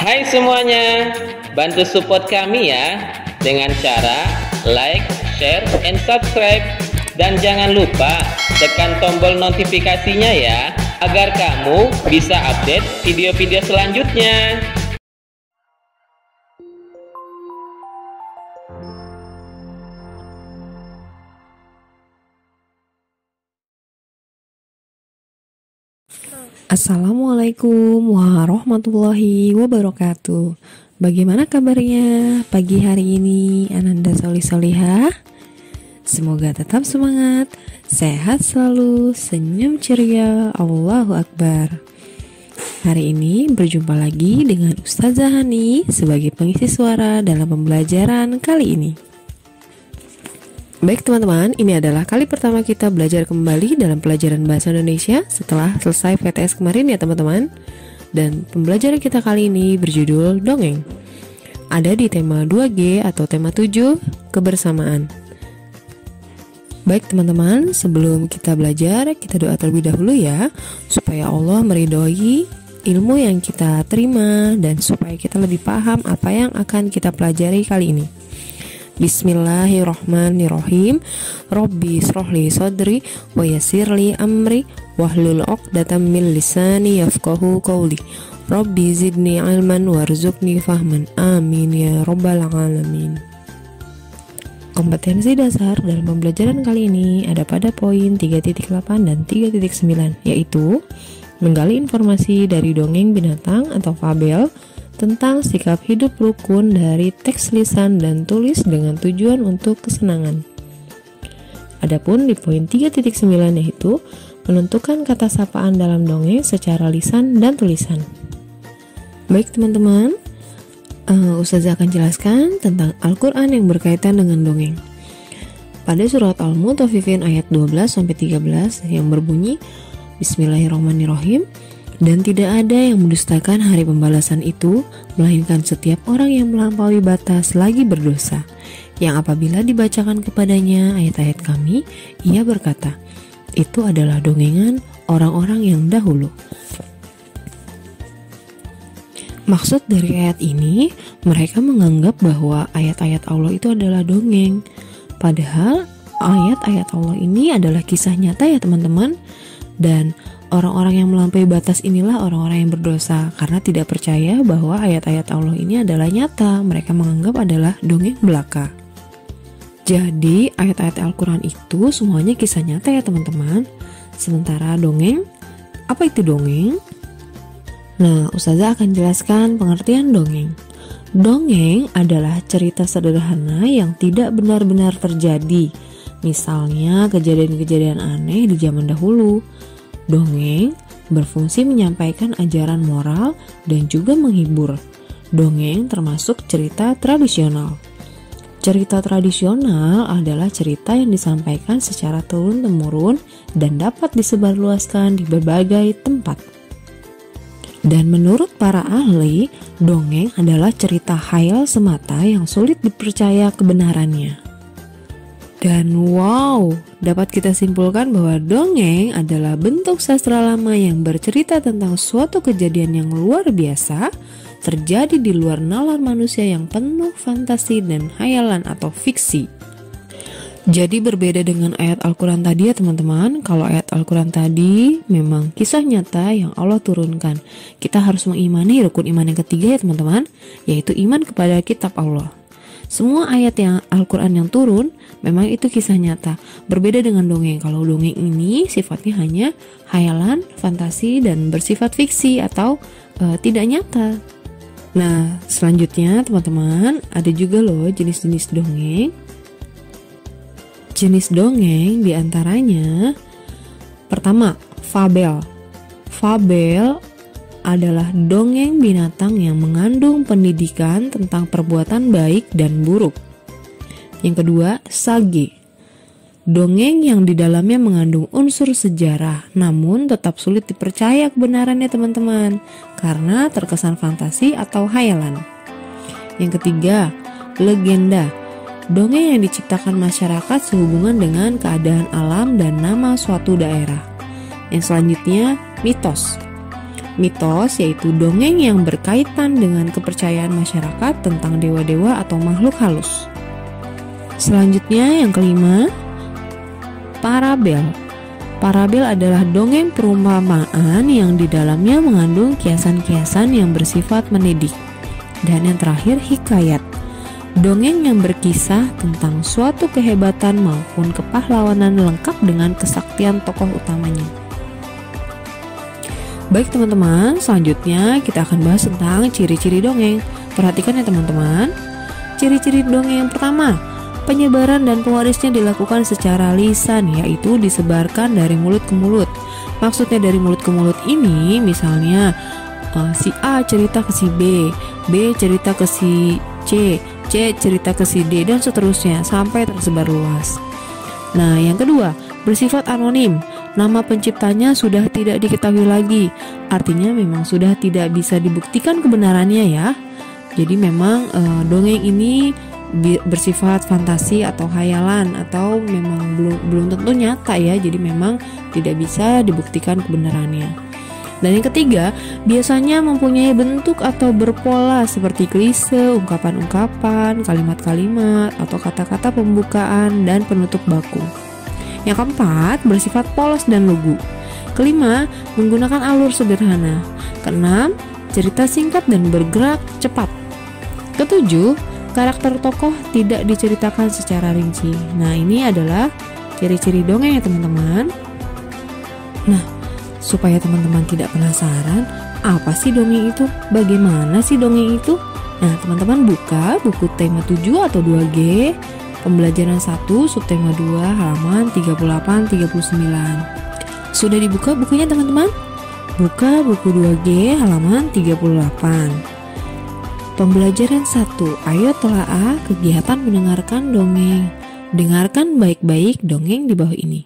Hai semuanya, bantu support kami ya dengan cara like, share, and subscribe. Dan jangan lupa tekan tombol notifikasinya ya, agar kamu bisa update video-video selanjutnya. Assalamualaikum warahmatullahi wabarakatuh. Bagaimana kabarnya pagi hari ini Ananda Solih-Solihah? Semoga tetap semangat, sehat selalu, senyum ceria, Allahu Akbar. Hari ini berjumpa lagi dengan Ustazah Hani sebagai pengisi suara dalam pembelajaran kali ini. Baik teman-teman, ini adalah kali pertama kita belajar kembali dalam pelajaran Bahasa Indonesia setelah selesai PTS kemarin ya teman-teman. Dan pembelajaran kita kali ini berjudul Dongeng. Ada di tema 2G atau tema 7, kebersamaan. Baik teman-teman, sebelum kita belajar, kita doa terlebih dahulu ya, supaya Allah meridhoi ilmu yang kita terima dan supaya kita lebih paham apa yang akan kita pelajari kali ini. Bismillahirrahmanirrahim. Rabbi shrahli sadri wa yassirli amri wahlul 'uqdatam min lisani yafqahu qawli. Rabbi zidni ilman warzuqni fahman. Amin ya rabbal alamin. Kompetensi dasar dalam pembelajaran kali ini ada pada poin 3.8 dan 3.9, yaitu menggali informasi dari dongeng binatang atau fabel tentang sikap hidup rukun dari teks lisan dan tulis dengan tujuan untuk kesenangan. Adapun di poin 3.9 yaitu menentukan kata sapaan dalam dongeng secara lisan dan tulisan. Baik teman-teman, Ustazah akan jelaskan tentang Al-Quran yang berkaitan dengan dongeng. Pada surat Al-Mutaffifin ayat 12-13 yang berbunyi Bismillahirrahmanirrahim. Dan tidak ada yang mendustakan hari pembalasan itu, melainkan setiap orang yang melampaui batas lagi berdosa, yang apabila dibacakan kepadanya ayat-ayat kami, ia berkata, itu adalah dongengan orang-orang yang dahulu. Maksud dari ayat ini, mereka menganggap bahwa ayat-ayat Allah itu adalah dongeng. Padahal ayat-ayat Allah ini adalah kisah nyata ya teman-teman. Dan orang-orang yang melampaui batas inilah orang-orang yang berdosa karena tidak percaya bahwa ayat-ayat Allah ini adalah nyata. Mereka menganggap adalah dongeng belaka. Jadi ayat-ayat Al-Quran itu semuanya kisah nyata ya teman-teman. Sementara dongeng, apa itu dongeng? Nah, Ustazah akan jelaskan pengertian dongeng. Dongeng adalah cerita sederhana yang tidak benar-benar terjadi. Misalnya kejadian-kejadian aneh di zaman dahulu. Dongeng berfungsi menyampaikan ajaran moral dan juga menghibur. Dongeng termasuk cerita tradisional. Cerita tradisional adalah cerita yang disampaikan secara turun-temurun dan dapat disebarluaskan di berbagai tempat. Dan menurut para ahli, dongeng adalah cerita khayal semata yang sulit dipercaya kebenarannya. Dan wow, dapat kita simpulkan bahwa dongeng adalah bentuk sastra lama yang bercerita tentang suatu kejadian yang luar biasa terjadi di luar nalar manusia yang penuh fantasi dan khayalan atau fiksi. Jadi berbeda dengan ayat Al-Quran tadi ya teman-teman. Kalau ayat Al-Quran tadi memang kisah nyata yang Allah turunkan. Kita harus mengimani rukun iman yang ketiga ya teman-teman, yaitu iman kepada kitab Allah. Semua ayat yang Al-Quran yang turun memang itu kisah nyata. Berbeda dengan dongeng. Kalau dongeng ini sifatnya hanya khayalan, fantasi, dan bersifat fiksi atau tidak nyata. Nah, selanjutnya teman-teman, ada juga loh jenis-jenis dongeng. Jenis dongeng diantaranya, pertama, fabel. Fabel adalah dongeng binatang yang mengandung pendidikan tentang perbuatan baik dan buruk. Yang kedua, sage. Dongeng yang di dalamnya mengandung unsur sejarah, namun tetap sulit dipercaya kebenarannya teman-teman, karena terkesan fantasi atau khayalan. Yang ketiga, legenda. Dongeng yang diciptakan masyarakat sehubungan dengan keadaan alam dan nama suatu daerah. Yang selanjutnya, mitos. Mitos yaitu dongeng yang berkaitan dengan kepercayaan masyarakat tentang dewa-dewa atau makhluk halus. Selanjutnya yang kelima, parabel. Parabel adalah dongeng perumpamaan yang di dalamnya mengandung kiasan-kiasan yang bersifat mendidik. Dan yang terakhir, hikayat. Dongeng yang berkisah tentang suatu kehebatan maupun kepahlawanan lengkap dengan kesaktian tokoh utamanya. Baik teman-teman, selanjutnya kita akan bahas tentang ciri-ciri dongeng. Perhatikan ya teman-teman. Ciri-ciri dongeng yang pertama, penyebaran dan pewarisnya dilakukan secara lisan, yaitu disebarkan dari mulut ke mulut. Maksudnya dari mulut ke mulut ini misalnya si A cerita ke si B, B cerita ke si C, C cerita ke si D, dan seterusnya sampai tersebar luas. Nah, yang kedua, bersifat anonim. Nama penciptanya sudah tidak diketahui lagi. Artinya memang sudah tidak bisa dibuktikan kebenarannya ya. Jadi memang dongeng ini bersifat fantasi atau hayalan atau memang belum tentu nyata ya. Jadi memang tidak bisa dibuktikan kebenarannya. Dan yang ketiga, biasanya mempunyai bentuk atau berpola seperti klise, ungkapan-ungkapan, kalimat-kalimat, atau kata-kata pembukaan dan penutup baku. Yang keempat, bersifat polos dan lugu. Kelima, menggunakan alur sederhana. Keenam, cerita singkat dan bergerak cepat. Ketujuh, karakter tokoh tidak diceritakan secara rinci. Nah, ini adalah ciri-ciri dongeng ya teman-teman. Nah, supaya teman-teman tidak penasaran, apa sih dongeng itu? Bagaimana sih dongeng itu? Nah, teman-teman buka buku tema 7 atau 2G, pembelajaran 1, subtema 2, halaman 38-39. Sudah dibuka bukunya teman-teman? Buka buku 2G, halaman 38. Pembelajaran 1, ayo telaah kegiatan mendengarkan dongeng. Dengarkan baik-baik dongeng di bawah ini.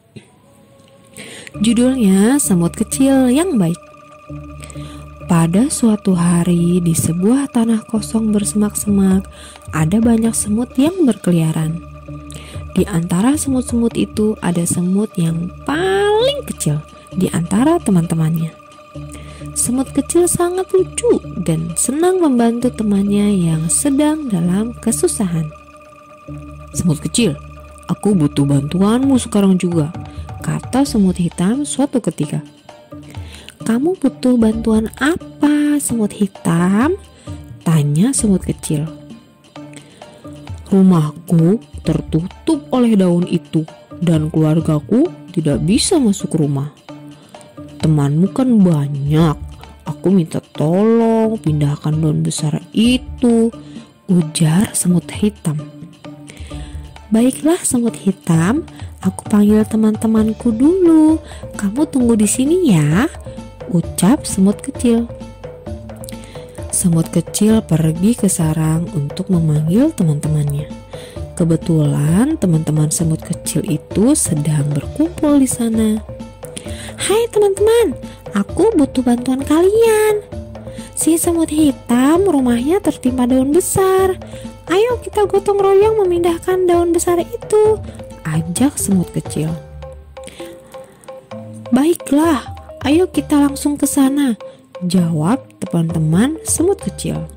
Judulnya Semut Kecil yang Baik. Pada suatu hari di sebuah tanah kosong bersemak-semak, ada banyak semut yang berkeliaran. Di antara semut-semut itu ada semut yang paling kecil di antara teman-temannya. Semut kecil sangat lucu dan senang membantu temannya yang sedang dalam kesusahan. Semut kecil, aku butuh bantuanmu sekarang juga, kata semut hitam suatu ketika. Kamu butuh bantuan apa, semut hitam? Tanya semut kecil. Rumahku tertutup oleh daun itu dan keluargaku tidak bisa masuk rumah. Temanmu kan banyak. Aku minta tolong pindahkan daun besar itu, ujar semut hitam. Baiklah semut hitam, aku panggil teman-temanku dulu. Kamu tunggu di sini ya, ucap semut kecil. Semut kecil pergi ke sarang untuk memanggil teman-temannya. Kebetulan teman-teman semut kecil itu sedang berkumpul di sana. Hai teman-teman, aku butuh bantuan kalian. Si semut hitam rumahnya tertimpa daun besar. Ayo kita gotong royong memindahkan daun besar itu, ajak semut kecil. Baiklah, ayo kita langsung ke sana, jawab teman-teman semut kecil.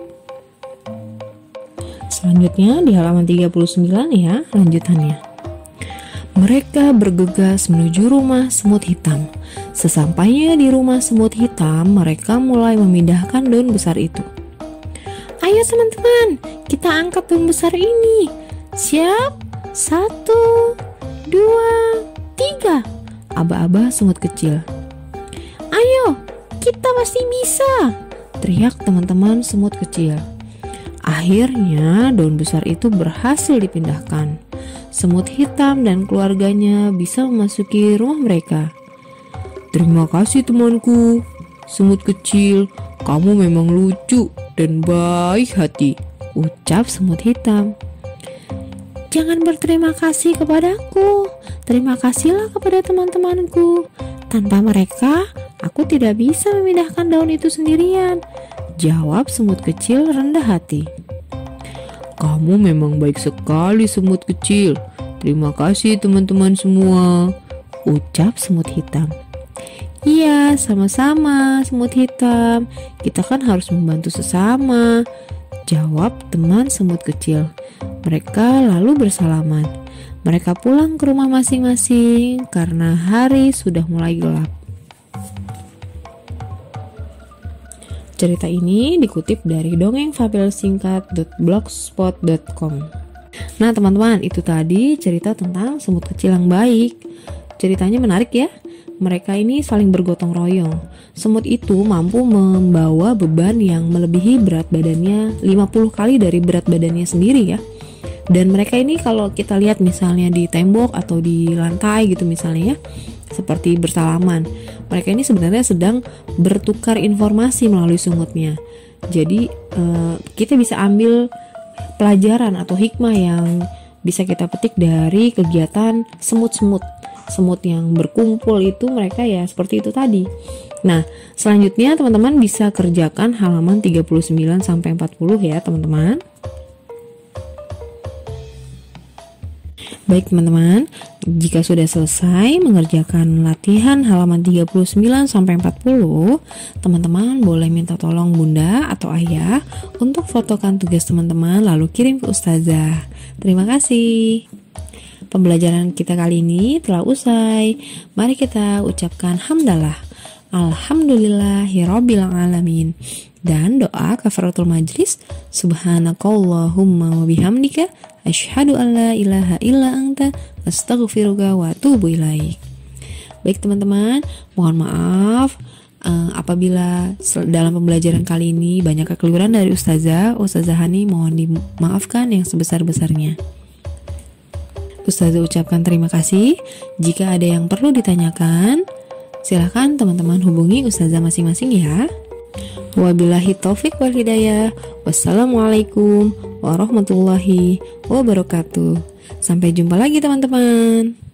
Selanjutnya di halaman 39 ya, lanjutannya. Mereka bergegas menuju rumah semut hitam. Sesampainya di rumah semut hitam, mereka mulai memindahkan daun besar itu. Ayo teman-teman, kita angkat daun besar ini. Siap? 1, 2, 3. Aba-aba semut kecil. Ayo, kita pasti bisa, teriak teman-teman semut kecil. Akhirnya daun besar itu berhasil dipindahkan. Semut hitam dan keluarganya bisa memasuki rumah mereka. Terima kasih temanku, semut kecil, kamu memang lucu dan baik hati, ucap semut hitam. Jangan berterima kasih kepadaku, terima kasihlah kepada teman-temanku. Tanpa mereka, aku tidak bisa memindahkan daun itu sendirian, jawab semut kecil rendah hati. Kamu memang baik sekali semut kecil. Terima kasih teman-teman semua, ucap semut hitam. Iya, sama-sama semut hitam. Kita kan harus membantu sesama, jawab teman semut kecil. Mereka lalu bersalaman. Mereka pulang ke rumah masing-masing karena hari sudah mulai gelap. Cerita ini dikutip dari dongengfabelsingkat.blogspot.com. Nah teman-teman, itu tadi cerita tentang semut kecil yang baik. Ceritanya menarik ya. Mereka ini saling bergotong royong. Semut itu mampu membawa beban yang melebihi berat badannya 50 kali dari berat badannya sendiri ya. Dan mereka ini kalau kita lihat misalnya di tembok atau di lantai gitu misalnya ya, seperti bersalaman. Mereka ini sebenarnya sedang bertukar informasi melalui sumutnya. Jadi kita bisa ambil pelajaran atau hikmah yang bisa kita petik dari kegiatan semut-semut. Semut yang berkumpul itu mereka ya seperti itu tadi. Nah, selanjutnya teman-teman bisa kerjakan halaman 39 sampai 40 ya, teman-teman. Baik teman-teman, jika sudah selesai mengerjakan latihan halaman 39 sampai 40, teman-teman boleh minta tolong bunda atau ayah untuk fotokan tugas teman-teman lalu kirim ke ustazah. Terima kasih. Pembelajaran kita kali ini telah usai. Mari kita ucapkan hamdalah. Alhamdulillahirabbil alamin. Dan doa kafaratul majlis, subhanakallahumma wa bihamdika asyhadu an la ilaha illa anta astaghfiruka wa atubu ilaik. Baik teman-teman, mohon maaf apabila dalam pembelajaran kali ini banyak kekeliruan dari Ustazah Hani, mohon dimaafkan yang sebesar-besarnya. Ustazah ucapkan terima kasih. Jika ada yang perlu ditanyakan, silakan teman-teman hubungi Ustazah masing-masing ya. Wabillahi taufik wal hidayah. Wassalamualaikum warahmatullahi wabarakatuh. Sampai jumpa lagi teman-teman.